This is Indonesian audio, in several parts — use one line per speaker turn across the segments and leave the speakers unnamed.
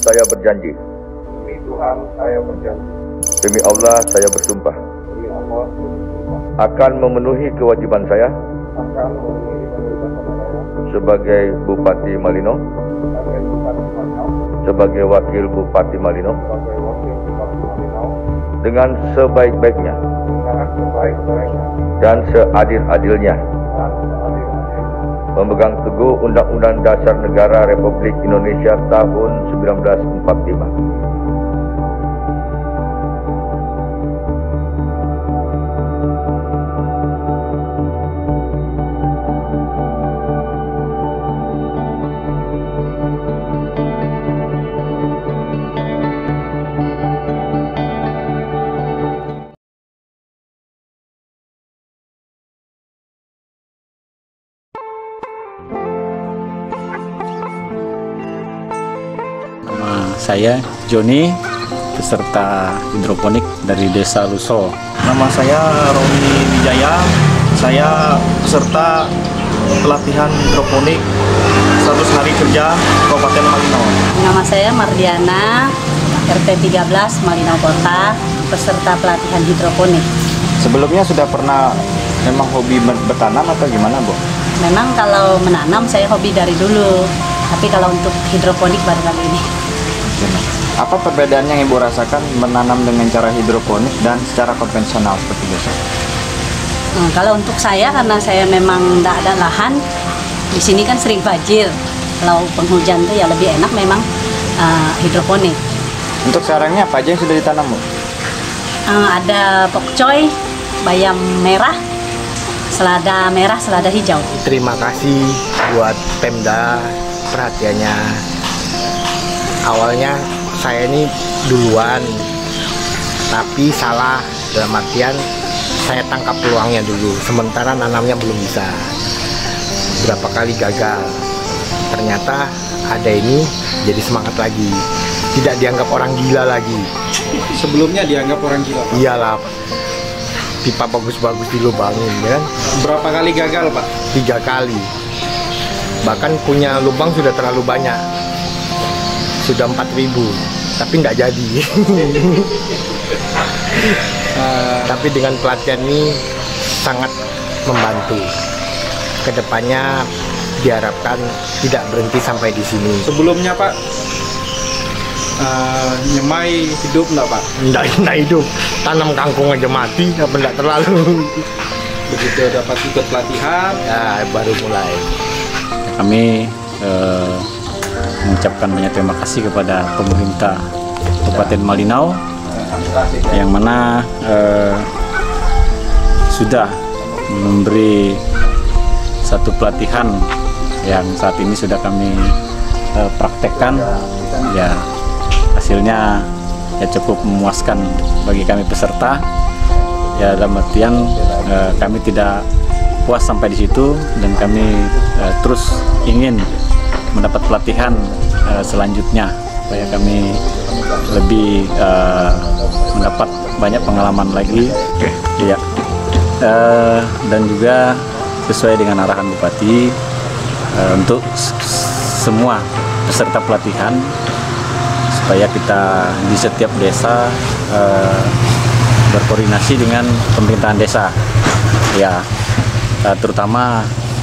saya berjanji.
Demi Tuhan, saya berjanji.
Demi Allah, saya bersumpah.
Demi Allah, saya bersumpah.
Akan memenuhi kewajiban saya.
Akan memenuhi kewajiban saya.
Sebagai Bupati Malino.
Sebagai Bupati Malino.
Sebagai Wakil Bupati Malino.
Sebagai Wakil Bupati Malino.
Dengan sebaik-baiknya.
Dengan sebaik-baiknya.
Dan seadil-adilnya.
Dan seadil-adilnya.
Memegang teguh Undang-Undang Dasar Negara Republik Indonesia tahun 1945.
Saya Joni, peserta hidroponik dari Desa Luso.
Nama saya Romi Wijaya, saya peserta pelatihan hidroponik 100 hari kerja Kabupaten Malino.
Nama saya Mardiana, RT 13 Malino Kota, peserta pelatihan hidroponik.
Sebelumnya sudah pernah memang hobi bertanam atau gimana, Bu?
Memang kalau menanam saya hobi dari dulu, tapi kalau untuk hidroponik baru kali ini.
Apa perbedaan yang Ibu rasakan menanam dengan cara hidroponik dan secara konvensional seperti biasa?
Kalau untuk saya, karena saya memang tidak ada lahan, di sini kan sering banjir. Kalau penghujan tuh ya lebih enak memang hidroponik.
Untuk sarangnya apa aja yang sudah ditanam, Bu?
Ada pokcoy, bayam merah, selada merah, selada hijau.
Terima kasih buat Pemda perhatiannya. Awalnya saya ini duluan, tapi salah dalam artian saya tangkap peluangnya dulu, sementara nanamnya belum bisa. Berapa kali gagal, ternyata ada ini jadi semangat lagi, tidak dianggap orang gila lagi.
Sebelumnya dianggap orang gila, Pak?
Iyalah, pipa bagus-bagus dilubangin, ya kan?
Berapa kali gagal, Pak?
3 kali. Bahkan punya lubang sudah terlalu banyak. Sudah 4.000, tapi nggak jadi. Tapi dengan pelatihan ini sangat membantu. Kedepannya diharapkan tidak berhenti sampai di sini.
Sebelumnya, Pak, nyemai hidup nggak, Pak?
Nggak hidup, tanam kangkung aja mati, apa nggak terlalu.
Begitu dapat ikut pelatihan,
ya baru mulai.
Kami mengucapkan banyak terima kasih kepada pemerintah Kabupaten Malino yang mana sudah memberi satu pelatihan yang saat ini sudah kami praktekkan. Ya, hasilnya ya cukup memuaskan bagi kami peserta. Ya, dalam artian kami tidak puas sampai di situ dan kami terus ingin mendapat pelatihan selanjutnya supaya kami lebih mendapat banyak pengalaman lagi. Ya, dan juga sesuai dengan arahan Bupati untuk semua peserta pelatihan supaya kita di setiap desa berkoordinasi dengan pemerintahan desa, ya, terutama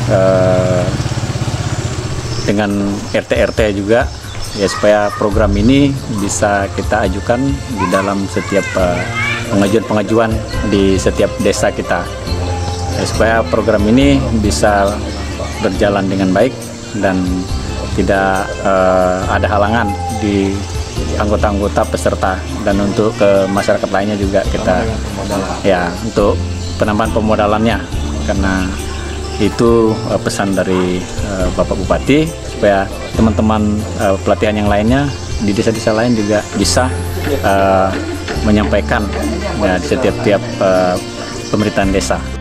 dengan RT-RT juga, ya, supaya program ini bisa kita ajukan di dalam setiap pengajuan-pengajuan di setiap desa kita, ya, supaya program ini bisa berjalan dengan baik dan tidak ada halangan di anggota-anggota peserta, dan untuk ke masyarakat lainnya juga kita, ya, untuk penambahan pemodalannya, karena itu pesan dari Bapak Bupati supaya teman-teman pelatihan yang lainnya di desa-desa lain juga bisa menyampaikan, ya, di setiap pemerintahan desa.